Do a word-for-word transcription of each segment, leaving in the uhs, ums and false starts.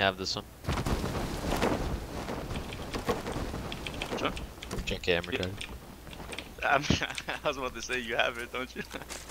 have this one. Which one? Check it, yeah. I'm, I was about to say you have it, don't you?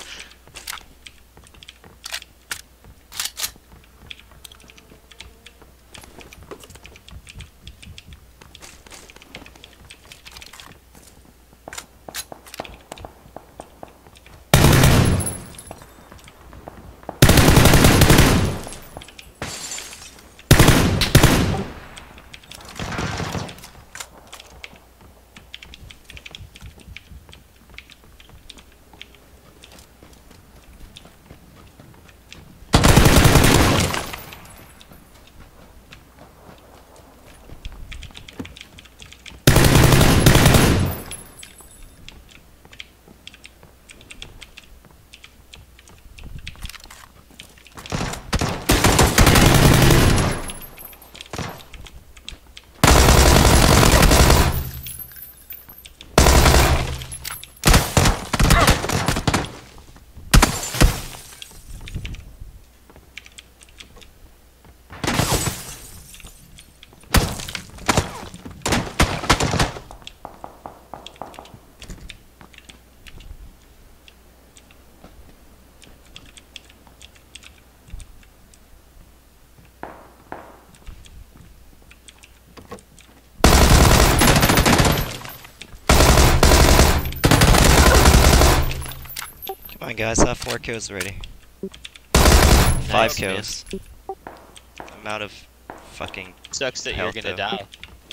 Come on guys, I have four kills already. Five Nice, kills. I'm out of fucking Sucks that health, you're gonna though. die.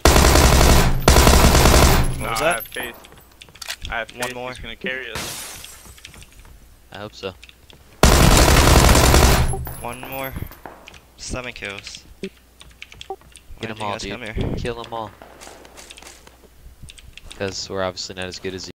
What no, was I that? have faith. I have faith One more. he's gonna carry us. I hope so. One more. Seven kills. Get When them did you all, guys dude. come here? Kill them all. Because we're obviously not as good as you.